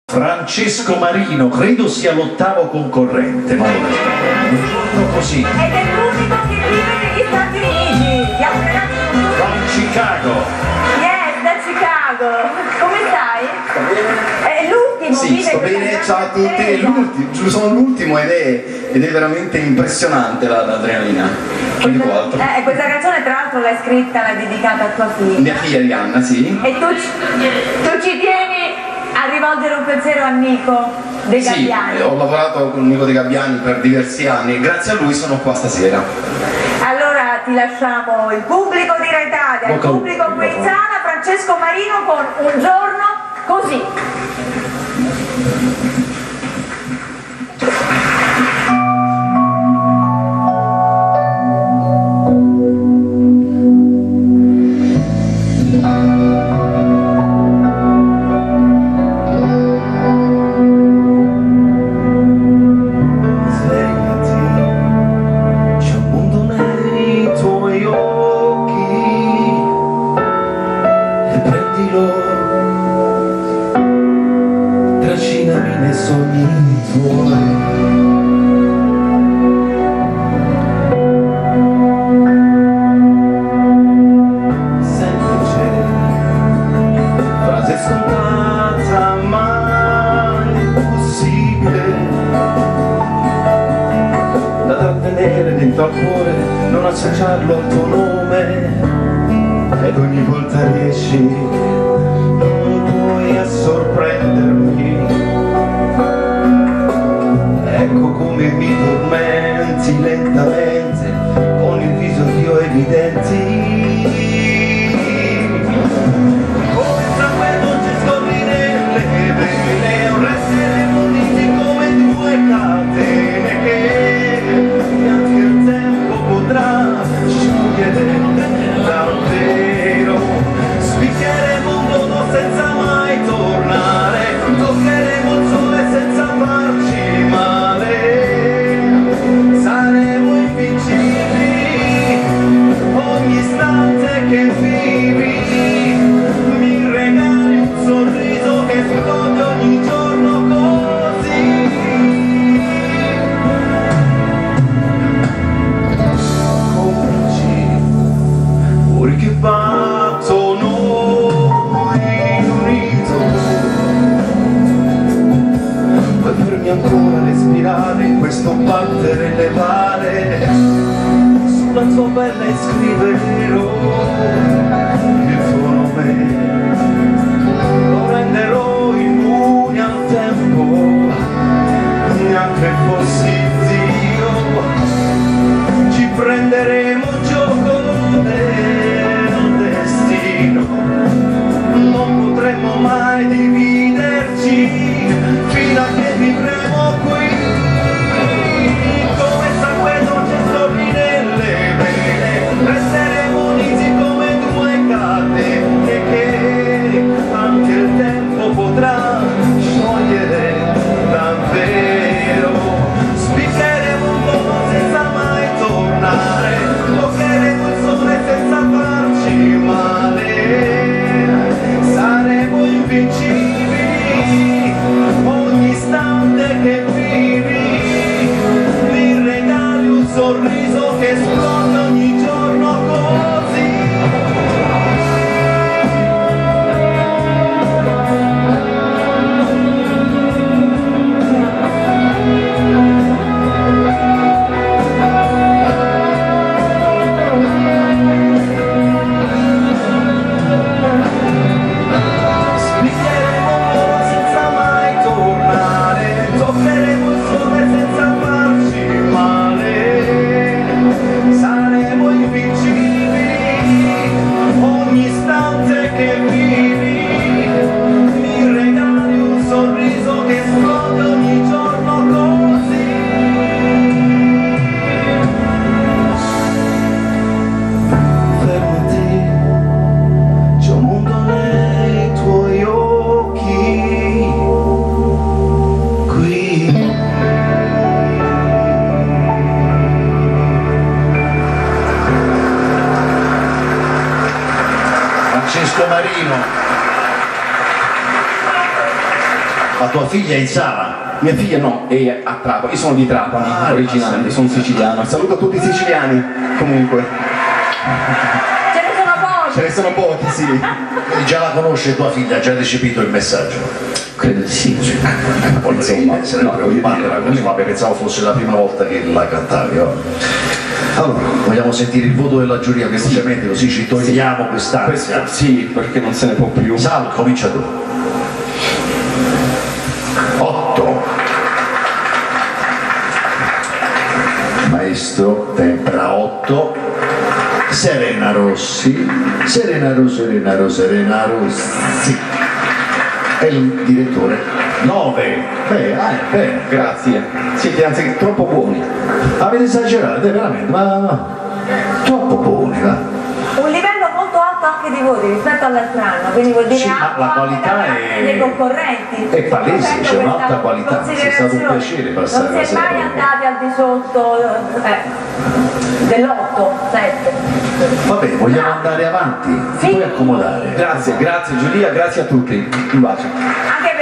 Francesco Marino, credo sia l'8º concorrente, ma un giorno così. Ed è l'unico che vive negli Stati Uniti. From Chicago. Yes, da Chicago. Come stai? È l'ultimo, sì, vive sto bene, ciao a tutti, sono l'ultimo ed è veramente impressionante l'adrenalina. Questa canzone tra l'altro l'hai scritta, l'hai dedicata a tua figlia. Mia figlia Arianna, sì. E tu ci tieni a rivolgere un pensiero a Nico De Gabbiani. Sì, ho lavorato con Nico De Gabbiani per diversi anni e grazie a lui sono qua stasera. Allora ti lasciamo il pubblico di Rai Italia, il pubblico qui in sala, Francesco Marino con Un giorno così. Trascinami nei sogni tuoi. Semplice, frase scontata ma impossibile da trattenere dentro al cuore, non associarlo al tuo nome. Ed ogni volta riesci, non puoi a sorprendermi. Ecco come mi tormenti lentamente, con il viso io evidenti. Come tra quel dolce scorri nelle vene, resteremo uniti come due catene che neanche il tempo potrà sciogliere davvero. Spiccheremo un dono senza mai tornare, toccheremo il sole senza farci male. Saremo invincibili, ogni istante che vivi mi regali un sorriso che scoppia ogni giorno così. Complici, cuori che battono in unito, poi fermi ancora a respirare in questo battere e levare. Sulla tua pelle scriverò il tuo nome, lo renderò immune al tempo, neanche fossi Dio. Ci prenderemo gioco del destino, non potremo mai dividerci fino a che vivremo qui. Come sangue dolce scorri nelle vene, resteremo uniti come due catene che anche il tempo potrà sciogliere davvero. tua figlia è in sala? Mia figlia no, è a Trapani, io sono di Trapani, originale, sono siciliano. Saluto tutti i siciliani, comunque. Ce ne sono pochi. Ce ne sono pochi, sì. Quindi già la conosce tua figlia, ha già recepito il messaggio? Credo di sì. Insomma, se ne preoccupate la cosa, vabbè, pensavo fosse la prima volta che la cantavi. Allora, vogliamo sentire il voto della giuria velocemente, così ci togliamo quest'ansia. Sì, perché non se ne può più. Sal, comincia tu. 8. Maestro, tempera 8. Serena Rossi. Serena Rossi. E il direttore 9. Bene. Grazie. Siete anzi troppo buoni. Avete esagerato, veramente, ma troppo buoni, va. Un livello molto alto anche di voti rispetto all'altro anno, quindi vuol dire Sì, ma alto la anche qualità da parte è- dei concorrenti. è palese, Facendo c'è un'alta questa qualità, è stato un piacere passare non la si è sera mai con voi. andati al di sotto dell'8, 7. Vabbè, vogliamo andare avanti, ti puoi accomodare. Grazie Giulia, grazie a tutti. Un bacio. Anche